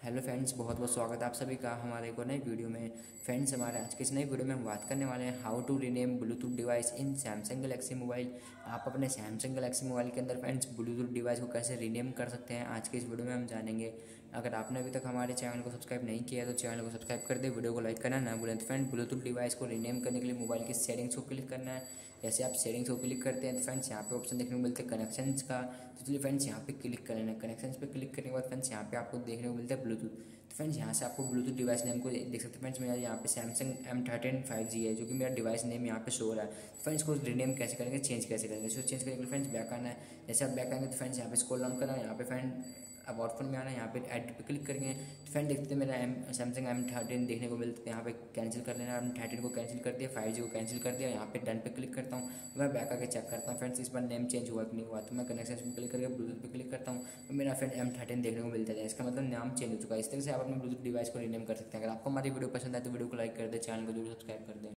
Hello friends, बहुत बहुत स्वागत है आप सभी का हमारे एक और नई वीडियो में। फ्रेंड्स, हमारे आज के इस नई वीडियो में हम बात करने वाले हैं how to rename bluetooth device in Samsung Galaxy mobile. आप अपने सैमसंग गैलेक्सी मोबाइल के अंदर फ्रेंड्स ब्लूटूथ डिवाइस को कैसे रीनेम कर सकते हैं, आज के इस वीडियो में हम जानेंगे। अगर आपने अभी तक हमारे चैनल को सब्सक्राइब नहीं किया तो चैनल को सब्सक्राइब कर दे, वीडियो को लाइक करना ना भूलें। तो फ्रेंड, ब्लूटूथ डिवाइस को रीनेम करने के लिए मोबाइल की सेटिंग्स को क्लिक करना है। जैसे आप सेटिंग्स को क्लिक करते हैं तो फ्रेंड्स यहाँ पे ऑप्शन देखने को मिलते हैं कनेक्शंस का। तो चलिए फ्रेंड्स यहाँ पे क्लिक कर लेना है। कनेक्शंस पे क्लिक करने के बाद फ्रेंड्स यहाँ पे आपको देखने को मिलता है ब्लूटूथ। तो फ्रेंड्स यहाँ से आपको ब्लूटूथ डिवाइस नेम को देख सकते हैं। फ्रेंड्स मेरा यहाँ पे सैमसंग M13 5G है, जो कि मेरा डिवाइस नेम यहाँ पे शो हो रहा है। तो फ्रेंड्स को रीनेम कैसे करेंगे, चेंज कैसे करेंगे, इसको चेंज करने के लिए फ्रेंड्स बैक आना है। जैसे आप बैक आएंगे तो फ्रेंड्स यहाँ पे स्क्रॉल डाउन करना है। यहाँ पे फ्रेंड अबाउट फोन में आना है, यहाँ पे ऐड पे क्लिक करेंगे तो फ्रेंड देखते हैं मेरा सैमसंग M13 देखने को मिलता है। यहाँ पे कैंसिल कर लेना, M13 को कैंसिल कर दिया, 5G को कैंसिल कर दिया। यहाँ पे डन पे क्लिक करता हूँ। मैं बैक आके चेक करता हूँ फ्रेंड्स इस बार नेम चेंज हुआ कि नहीं हुआ। तो मैं कनेक्शन पे क्लिक करके ब्लूटूथ पे क्लिक करता हूँ तो मेरा फ्रेंड M13 देखने को मिलता है। इसका मतलब नाम चेंज हो चुका है। इस तरह से आप अपने ब्लूटूथ डिवाइस को रीनेम कर सकते हैं। अगर आपको हमारी वीडियो पसंद आए तो वीडियो को लाइक कर दे, चैनल को जरूर सब्सक्राइब कर दें।